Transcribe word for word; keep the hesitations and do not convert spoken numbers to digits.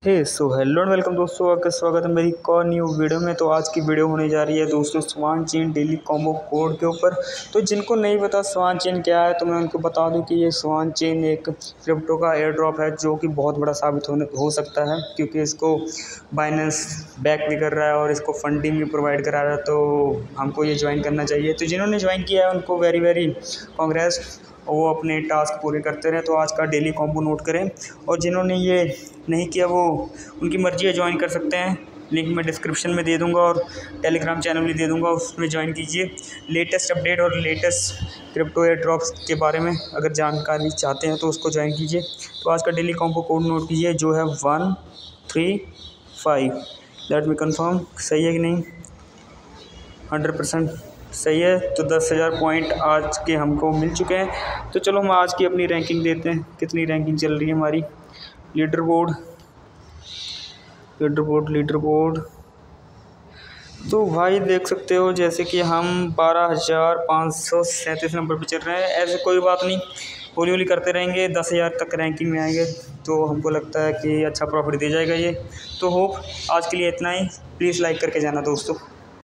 Hey so hello and welcome दोस्तों, आपका स्वागत है मेरी एक और न्यू वीडियो में। तो आज की वीडियो होने जा रही है दोस्तों Swan chain daily combo code के ऊपर। तो जिनको नहीं पता स्वान चेन क्या है तो मैं उनको बता दूं कि ये स्वान चेन एक क्रिप्टो का एयर ड्रॉप है जो कि बहुत बड़ा साबित होने हो सकता है, क्योंकि इसको बाइनेंस बैक भी कर रहा है और इसको फंडिंग भी प्रोवाइड करा रहा है। तो हमको ये ज्वाइन करना चाहिए। तो जिन्होंने ज्वाइन किया है उनको वेरी वेरी कांग्रेस, और वो अपने टास्क पूरे करते रहें। तो आज का डेली कॉम्बो नोट करें, और जिन्होंने ये नहीं किया वो उनकी मर्ज़ी है, ज्वाइन कर सकते हैं। लिंक मैं डिस्क्रिप्शन में दे दूंगा और टेलीग्राम चैनल भी दे दूंगा, उसमें ज्वाइन कीजिए। लेटेस्ट अपडेट और लेटेस्ट क्रिप्टो एयर ड्रॉप्स के बारे में अगर जानकारी चाहते हैं तो उसको ज्वाइन कीजिए। तो आज का डेली कॉम्बो कोड नोट कीजिए जो है one three five. Let me confirm, सही है कि नहीं? हंड्रेड परसेंट सही है। तो दस हज़ार पॉइंट आज के हमको मिल चुके हैं। तो चलो हम आज की अपनी रैंकिंग देते हैं, कितनी रैंकिंग चल रही है हमारी। Leaderboard leaderboard leaderboard तो भाई देख सकते हो जैसे कि हम बारह हज़ार पाँच सौ सैंतीस नंबर पर चल रहे हैं। ऐसे कोई बात नहीं, हौली हौली करते रहेंगे, दस हज़ार तक रैंकिंग में आएंगे तो हमको लगता है कि अच्छा प्रॉफिट दे जाएगा ये। तो होप आज के लिए इतना ही। प्लीज़ लाइक करके जाना दोस्तों।